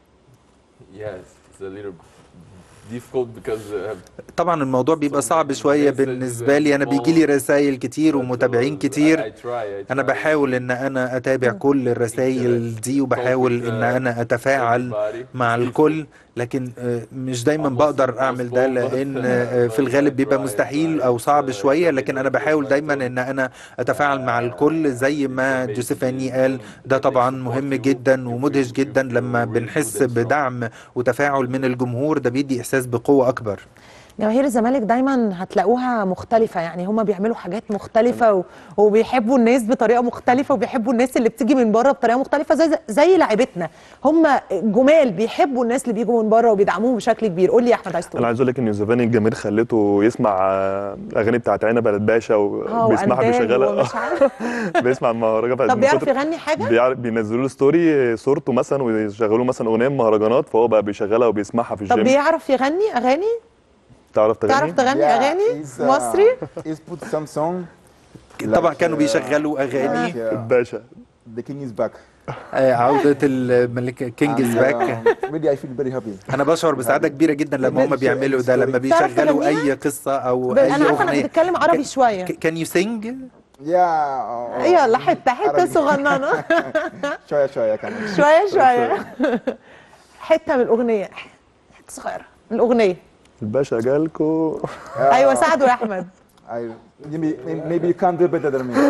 طبعا الموضوع بيبقى صعب شوية بالنسبة لي. أنا بيجي لي رسائل كتير ومتابعين كتير. أنا بحاول إن أنا أتابع كل الرسائل دي وبحاول إن أنا أتفاعل مع الكل، لكن مش دايما بقدر أعمل ده لأن في الغالب بيبقى مستحيل أو صعب شوية. لكن أنا بحاول دايما إن أنا أتفاعل مع الكل زي ما جوزيفاني قال. ده طبعا مهم جدا ومدهش جدا لما بنحس بدعم وتفاعل من الجمهور، ده بيدي إحساس بقوة أكبر. جماهير الزمالك دايما هتلاقوها مختلفة، يعني هم بيعملوا حاجات مختلفة وبيحبوا الناس بطريقة مختلفة، وبيحبوا الناس اللي بتيجي من بره بطريقة مختلفة زي لاعيبتنا. هم جمال بيحبوا الناس اللي بيجوا من بره وبيدعموهم بشكل كبير. قول لي يا احمد، عايز تقول؟ انا عايز اقول لك ان يوسفاني الجماهير خلته يسمع اغاني بتاعت عنبه الباشا وبيسمعها بيشغلها. بيسمع المهرجانات. طب بيعرف يغني حاجة؟ بينزلوا له ستوري صورته مثلا ويشغلوا مثلا اغنيه مهرجانات، فهو بقى بيشغلها وبيسمعها في الجيم. طب بيعرف يغني اغاني؟ تعرف تعرف تغني؟ تغني اغاني he's, مصري؟ he's put some song. طبعا like, كانوا بيشغلوا اغاني like, الباشا. The King is back. عودة الملك كينج از And, باك. really I feel very happy. انا بشعر بسعادة كبيرة جدا لما هم بيعملوا ده، لما بيشغلوا تغنيها؟ اي قصة او انا اي عارفه انك اغنية. بتتكلم عربي شويه. كان يو سينج؟ Yeah. يلا حته عربي. صغننه. شوية كمان. شويه. حته من الاغنيه، حته صغيره من الاغنيه. الباشا جالكو. ايوه ساعده يا احمد. Maybe you can't do better than me.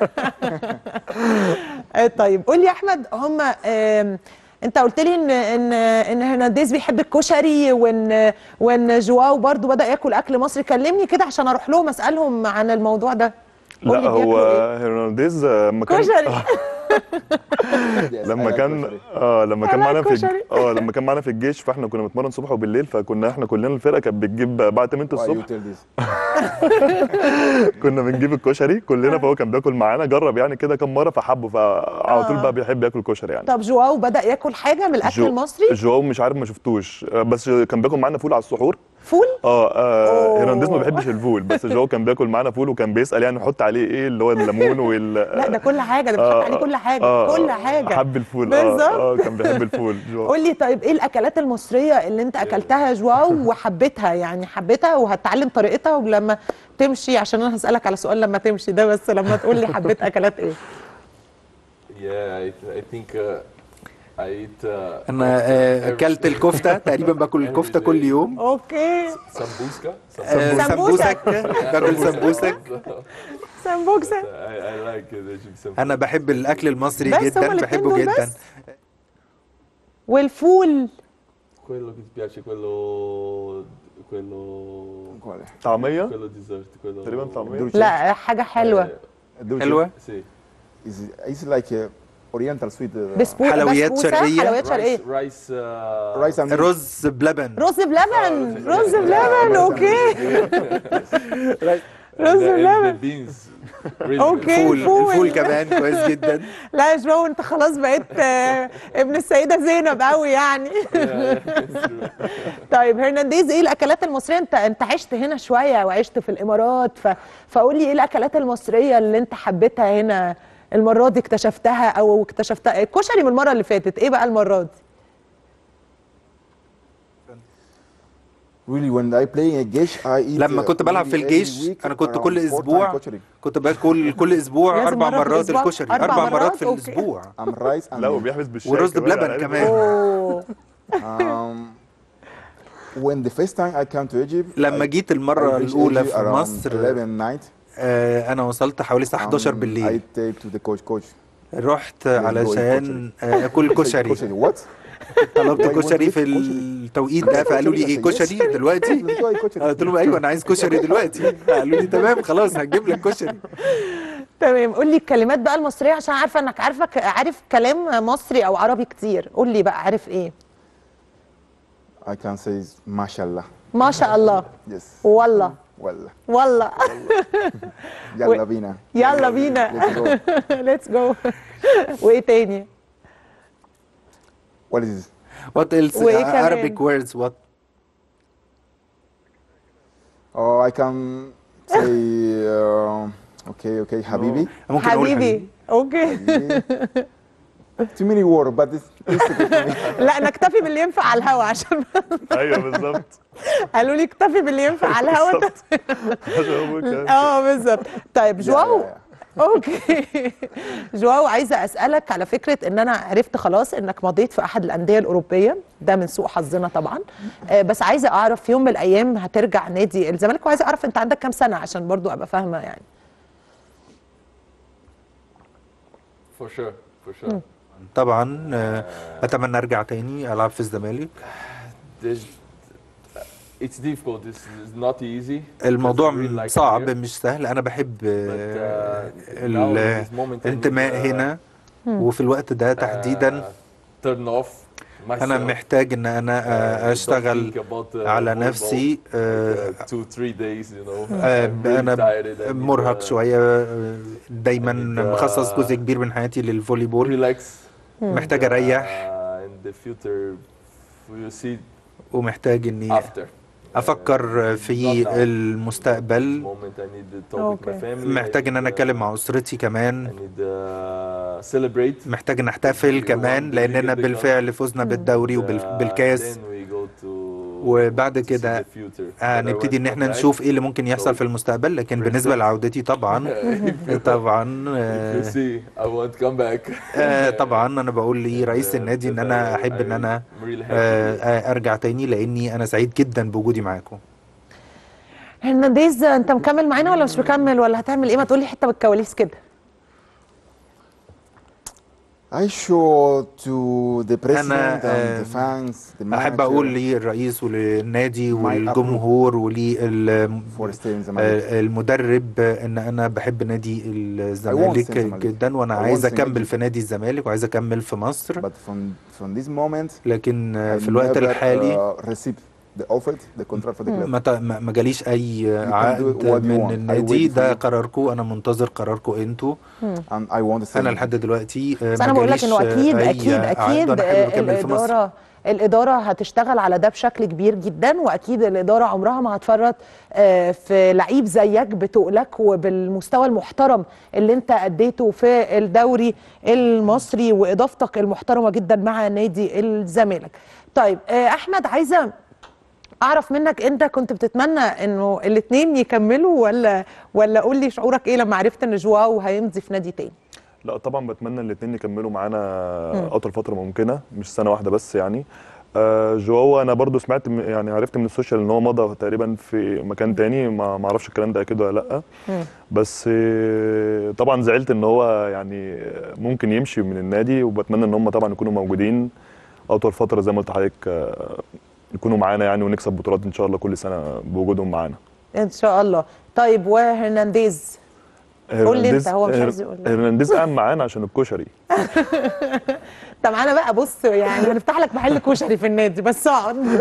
طيب قول لي يا احمد، هم انت قلت لي ان هرنانديز بيحب الكشري، وان جواو برضو بدأ ياكل اكل مصري. كلمني كده عشان اروح لهم اسالهم عن الموضوع ده. قول لا لي هو بياكلوا إيه؟ هرنانديز لما كان كشري. Yes, لما I like كان kosher. لما كان I like معانا في كشري. لما كان معانا في الجيش، فاحنا كنا بنتمرن الصبح وبالليل، فكنا احنا كلنا الفرقه كانت بتجيب بعد تمرينة Why you الصبح tell this? كنا بنجيب الكشري كلنا، فهو كان بياكل معانا، جرب يعني كده كم مره فحبه، فعلى طول بقى بيحب ياكل كشري يعني. طب جواو بدأ ياكل حاجه من الاكل المصري؟ جواو مش عارف، ما شفتوش، بس كان بياكل معانا فول على السحور. فول؟ هرنانديز ما بيحبش الفول، بس جواو كان بياكل معانا فول، وكان بيسال يعني نحط عليه ايه، اللي هو الليمون لا ده كل حاجه، ده بيتحط عليه كل حاجه، كل حاجه. حب الفول. بالظبط. كان بيحب الفول جواو. قول لي طيب ايه الاكلات المصريه اللي انت اكلتها يا جواو وحبيتها، يعني حبيتها وهتتعلم طريقتها، ولما تمشي، عشان انا هسالك على سؤال لما تمشي ده، بس لما تقول لي حبيت اكلات ايه. Yeah, I think I eat انا اكلت الكفتة، تقريبا باكل الكفتة كل يوم. اوكي. sambuska. سمبوسك، باكل سمبوسك. سمبوكسه. I like the sambusa. انا بحب الاكل المصري بس هما جدا، الاتنين بحبه دول جدا. بس؟ والفول؟ Quello che ti piace, quello Quale? طعميه dessert, quello تقريبا طعميه. لا حاجه حلوه. Dolce. حلوة. Sì. It's like a oriental sweet. حلويات بسبوسة؟ شرقية. حلويات شرقيه. Rice. Rice and milk. رز بلبن. رز بلبن. رز بلبن. اوكي. رز and بلبن. the beans. Really اوكي. فول، فول. الفول كمان كويس جدا. لا يا جو انت خلاص بقيت ابن السيده زينب قوي يعني. طيب هرنانديز، ايه الاكلات المصريه؟ انت عشت هنا شويه وعشت في الامارات، فقول لي ايه الاكلات المصريه اللي انت حبيتها هنا المره دي، اكتشفتها او اكتشفتها الكشري من المره اللي فاتت، ايه بقى المره دي؟ Really when I play in الجيش I eat. لما كنت بلعب في really الجيش every week انا كنت around كل 4 times اسبوع kosher. كنت باكل كل اسبوع لازم 4 مرة في مرات الأسبوع؟ الكشري، 4 4 مرات في مرات؟ أوكي. الاسبوع. I'm rice and لا milk. وبيحبس بالشاي ورز بلبن على كمان. اوه. When the first time I came to Egypt. لما جيت المرة I reached الأولى Egypt في around مصر 11 night. أنا وصلت حوالي الساعة 11 I بالليل. take to the coach. رحت علشان آكل كشري. What? طلبت Why you want كشري to في eat التوقيت ده، فقالوا لي ايه كشري دلوقتي؟ قلت لهم ايوه انا عايز كشري دلوقتي. قالوا لي تمام خلاص هنجيب لك كشري. تمام. قول لي الكلمات بقى المصريه، عشان عارفه انك عارف كلام مصري او عربي كتير. قول لي بقى عارف ايه؟ I can say ما شاء الله. ما شاء الله. Yes. والله. والله. والله. يلا بينا. يلا بينا. Let's go. ليتس جو. وايه تاني؟ What is this? What else? وإيه كمان؟ Arabic words what? Oh, I can say okay حبيبي. ممكن اقول حبيبي. اوكي. Too many words but it's okay for me. لا نكتفي باللي ينفع على الهوا، عشان ايوه بالظبط. قالوا لي اكتفي باللي ينفع على الهوا. عشان هو كان بالظبط. طيب جواو. yeah. اوكي. جواو، عايزه اسالك على فكره ان انا عرفت خلاص انك مضيت في احد الانديه الاوروبيه، ده من سوء حظنا طبعا. بس عايزه اعرف في يوم من الايام هترجع نادي الزمالك، وعايزه اعرف انت عندك كام سنه عشان برضو ابقى فاهمه يعني. For sure. طبعا اتمنى ارجع تاني العب في الزمالك. It's difficult. It's not easy. الموضوع صعب مش سهل. انا بحب الانتماء هنا، وفي الوقت ده تحديدا turn off انا محتاج ان انا اشتغل على نفسي. 2-3 days you know. انا مرهق شويه، دايما مخصص جزء كبير من حياتي للفولي بول. محتاج اريح in the future we'll see ومحتاج اني after افكر في المستقبل. moment I need to talk with my family. محتاج ان انا اتكلم مع اسرتي كمان. I need to celebrate. محتاج نحتفل كمان لاننا بالفعل فزنا بالدوري وبالكاس. وبعد كده هنبتدي ان احنا نشوف ايه اللي ممكن يحصل في المستقبل. لكن بالنسبه لعودتي طبعا طبعا انا بقول لرئيس النادي ان انا احب ان انا ارجع تاني لاني انا سعيد جدا بوجودي معاكم. هرنانديز، انت مكمل معانا ولا مش مكمل ولا هتعمل ايه؟ ما تقولي حته بالكواليس كده. I show to the president and the fans, the manager. أحب أقول للرئيس وللنادي والجمهور وللمدرب إن أنا بحب نادي الزمالك جدا، وأنا عايز أكمل في نادي الزمالك وعايز أكمل في مصر. From this moment, لكن في الوقت الحالي ما جاليش اي عقد من النادي. ده قراركم، انا منتظر قراركم انتوا. انا لحد دلوقتي بس انا بقول لك انه اكيد الاداره هتشتغل على ده بشكل كبير جدا، واكيد الاداره عمرها ما هتفرط في لعيب زيك بتقلك وبالمستوى المحترم اللي انت اديته في الدوري المصري واضافتك المحترمه جدا مع نادي الزمالك. طيب احمد، عايزه اعرف منك، انت كنت بتتمنى انه الاثنين يكملوا ولا قول لي شعورك ايه لما عرفت ان جواو هيمضي في نادي تاني؟ لا طبعا بتمنى الاثنين يكملوا معانا اطول فتره ممكنه، مش سنه واحده بس يعني. جواو انا برضو سمعت يعني عرفت من السوشيال ان هو مضى تقريبا في مكان تاني، ما اعرفش الكلام ده اكيد ولا لا. بس طبعا زعلت ان هو يعني ممكن يمشي من النادي، وبتمنى ان هم طبعا يكونوا موجودين اطول فتره زي ما قلت لحضرتك، يكونوا معانا يعني، ونكسب بطولات ان شاء الله كل سنه بوجودهم معانا ان شاء الله. طيب وهرنانديز، قول لي انت، هو مش عايز يقول. هرنانديز قاعد معانا عشان الكشري. انت معانا بقى، بص يعني هنفتح لك محل كشري في النادي، بس اقعد.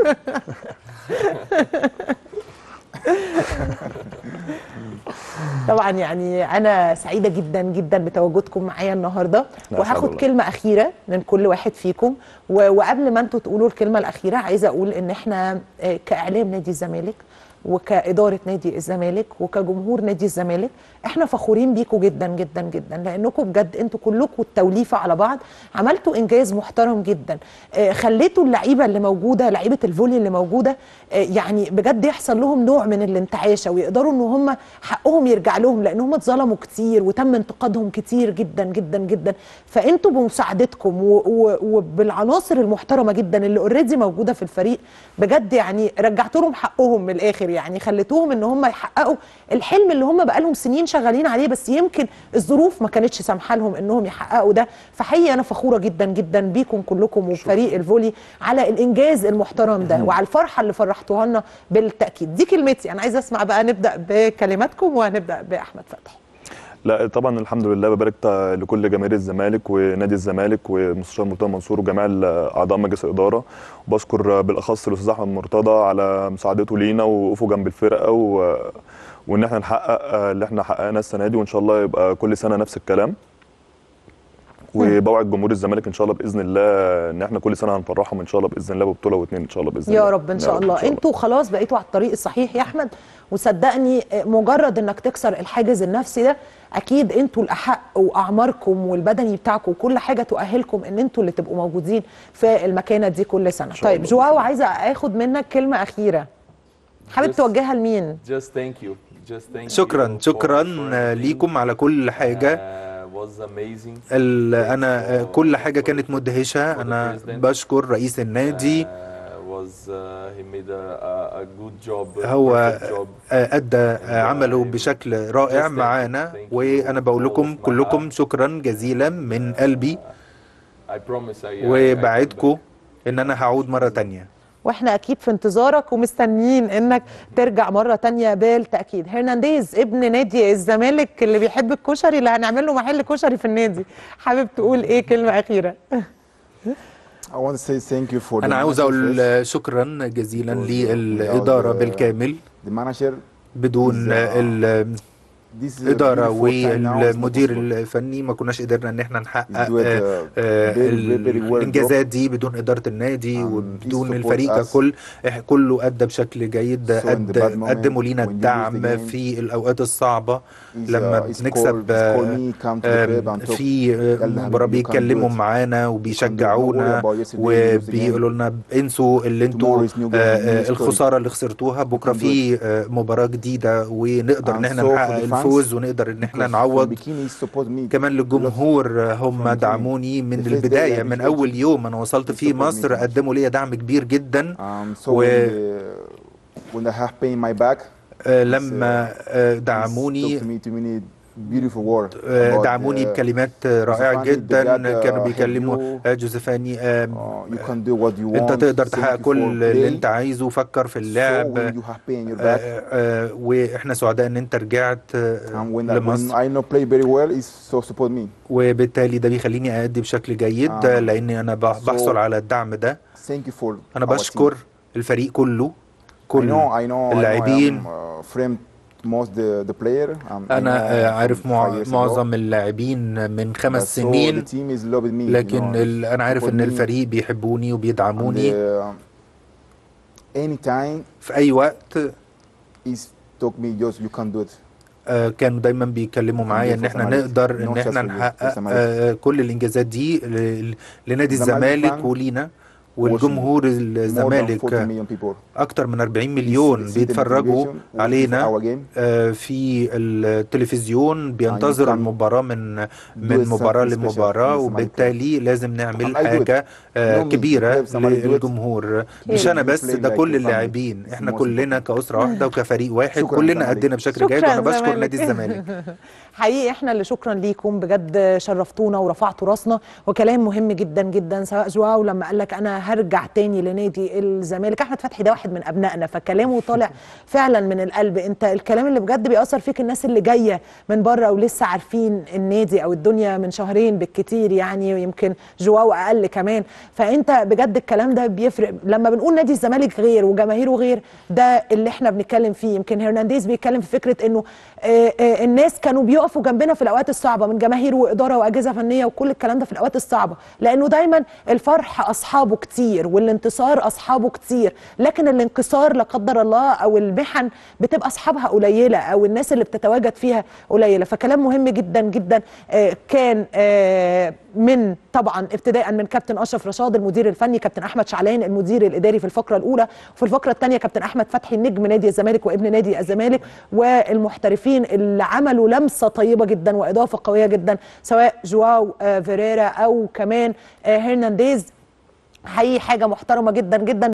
طبعا يعني انا سعيده جدا جدا بتواجدكم معايا النهارده، وهاخد كلمه اخيره من كل واحد فيكم. وقبل ما انتوا تقولوا الكلمه الاخيره، عايزه اقول ان احنا كاعلام نادي الزمالك وكإدارة نادي الزمالك وكجمهور نادي الزمالك، احنا فخورين بيكم جدا جدا جدا، لانكم بجد انتوا كلكم التوليفه على بعض عملتوا انجاز محترم جدا. خليتوا اللعيبه اللي موجوده، لعيبه الفولي اللي موجوده، يعني بجد يحصل لهم نوع من الانتعاشه، ويقدروا ان هم حقهم يرجع لهم، لان هم اتظلموا كتير وتم انتقادهم كتير جدا جدا جدا. فانتوا بمساعدتكم وبالعناصر المحترمه جدا اللي اوريدي موجوده في الفريق، بجد يعني رجعتوا لهم حقهم من الاخر، يعني خليتوهم ان هم يحققوا الحلم اللي هم بقالهم سنين شغالين عليه، بس يمكن الظروف ما كانتش سامحه لهم انهم يحققوا ده. فحقيقي انا فخوره جدا جدا بيكم كلكم وبفريق الفولي على الانجاز المحترم ده وعلى الفرحه اللي فرحتوها لنا بالتاكيد. دي كلمتي، انا عايزه اسمع بقى، نبدا بكلماتكم وهنبدا باحمد فتحي. لا طبعا الحمد لله، ببارك لكل جماهير الزمالك ونادي الزمالك ومستشار مرتضى منصور وجميع اعضاء مجلس الاداره، وبشكر بالاخص الاستاذ احمد مرتضى على مساعدته لينا ووقوفه جنب الفرقه وان احنا نحقق اللي احنا حققناه السنه دي، وان شاء الله يبقى كل سنه نفس الكلام. وبوعد جمهور الزمالك ان شاء الله باذن الله ان احنا كل سنه هنفرحهم ان شاء الله باذن الله ببطوله واثنين ان شاء الله باذن الله. يا رب ان شاء الله. انتوا خلاص بقيتوا على الطريق الصحيح يا احمد، وصدقني مجرد انك تكسر الحاجز النفسي ده، اكيد انتوا الاحق، واعماركم والبدني بتاعكم وكل حاجه تؤهلكم ان انتوا اللي تبقوا موجودين في المكانه دي كل سنه. طيب جواو، عايزه اخد منك كلمه اخيره حابب توجهها لمين؟ شكرا ليكم على كل حاجه. أنا كل حاجة كانت مدهشة. أنا بشكر رئيس النادي، هو أدى عمله بشكل رائع معانا، وأنا بقول لكم كلكم شكرا جزيلا من قلبي، وبعدكم إن أنا هعود مرة تانية، واحنا اكيد في انتظارك ومستنيين انك ترجع مره تانية بالتاكيد. هرنانديز ابن نادي الزمالك اللي بيحب الكشري، اللي هنعمل له محل كشري في النادي، حابب تقول ايه كلمه اخيره؟ انا عاوز اقول شكرا جزيلا للاداره بالكامل. بدون إدارة والمدير الفني ما كناش قدرنا ان احنا نحقق الانجازات دي بدون إدارة النادي وبدون الفريق ككل. كله أدى بشكل جيد، قدموا لينا الدعم في الأوقات الصعبة. لما بنكسب في مباراة بيتكلموا معانا وبيشجعونا وبيقولوا لنا انسوا اللي انتوا الخسارة اللي خسرتوها، بكرة في مباراة جديدة ونقدر ان احنا نحقق الفوز ونقدر ان احنا نعوض. كمان للجمهور هم دعموني من البداية، من اول يوم انا وصلت في مصر قدموا لي دعم كبير جدا. لما دعموني بكلمات رائعة جدا. كانوا بيكلموا جوزيفاني انت تقدر تحقق كل اللي انت عايزه، فكر في اللعب. واحنا سعداء ان انت رجعت لمصر، وبالتالي ده بيخليني أأدي بشكل جيد لاني انا بحصل على الدعم ده. انا بشكر الفريق كله، كل اللاعبين. أنا عارف معظم اللاعبين من 5 سنين، لكن أنا عارف إن الفريق بيحبوني وبيدعموني في أي وقت. كانوا دايما بيكلموا معايا إن احنا نقدر إن احنا نحقق كل الإنجازات دي لنادي الزمالك ولينا والجمهور. الزمالك أكتر من 40 مليون بيتفرجوا علينا في التلفزيون، بينتظروا المباراة من مباراة لمباراة، وبالتالي لازم نعمل حاجة كبيرة للجمهور. مش أنا بس، ده كل اللاعبين، احنا كلنا كأسرة واحدة وكفريق واحد، كلنا أدينا بشكل جيد. وأنا بشكر نادي الزمالك حقيقي. احنا اللي شكرا ليكم بجد، شرفتونا ورفعتوا راسنا. وكلام مهم جدا جدا، سواء جواو لما قال لك انا هرجع تاني لنادي الزمالك. احمد فتحي ده واحد من ابنائنا، فكلامه طالع فعلا من القلب. انت الكلام اللي بجد بيأثر فيك الناس اللي جايه من بره ولسه عارفين النادي او الدنيا من شهرين بالكتير يعني، ويمكن جواو اقل كمان. فانت بجد الكلام ده بيفرق لما بنقول نادي الزمالك غير وجماهيره غير. ده اللي احنا بنتكلم فيه. يمكن هرنانديز بيتكلم في فكره انه الناس كانوا بيقفوا جنبنا في الاوقات الصعبه، من جماهير واداره واجهزه فنيه وكل الكلام ده في الاوقات الصعبه، لانه دايما الفرح اصحابه كتير والانتصار اصحابه كتير، لكن الانكسار لا قدر الله او المحن بتبقى اصحابها قليله او الناس اللي بتتواجد فيها قليله. فكلام مهم جدا جدا كان من طبعا ابتداء من كابتن اشرف رشاد المدير الفني، كابتن احمد شعلان المدير الاداري في الفقره الاولى، وفي الفقره الثانيه كابتن احمد فتحي نجم نادي الزمالك وابن نادي الزمالك، والمحترفين اللي عملوا لمسه طيبه جدا واضافه قويه جدا، سواء جواو فيريرا او كمان هرنانديز. حقيقي حاجه محترمه جدا جدا.